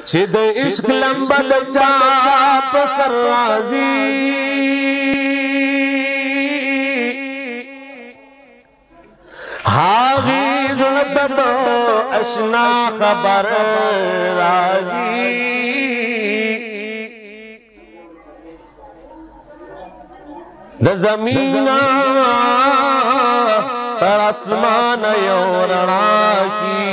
چې د عشق لمبه د چا په سر راځي هغې زړه ته د اشنا خبر راځي د زمینا تر اسمان یو رڼا شي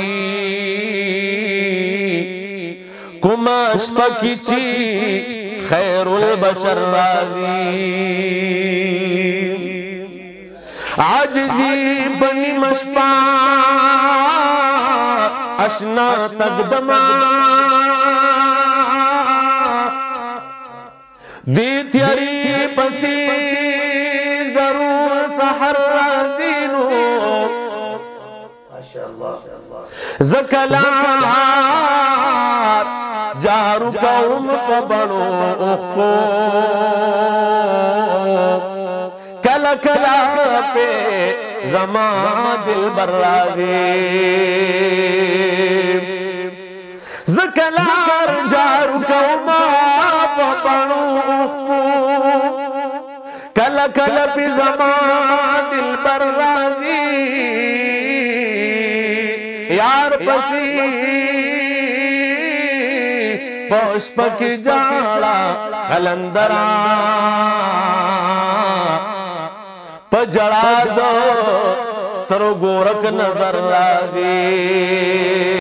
کومه شپه کې چې خیر البشر راځي عاجزي بني مشپا اشنا تقدما دی تیاری پسی ضرور سحر راځینو زکلات جارو کوم په بڼو اوښکو کله کله پې زما دلبر راځي زکلار جارو کوم په بڼو اوښکو کله کله پې زما دلبر راځي یار پسی پشپک جاڑا قلندرا پجڑا دو سترو گورک نظر راځي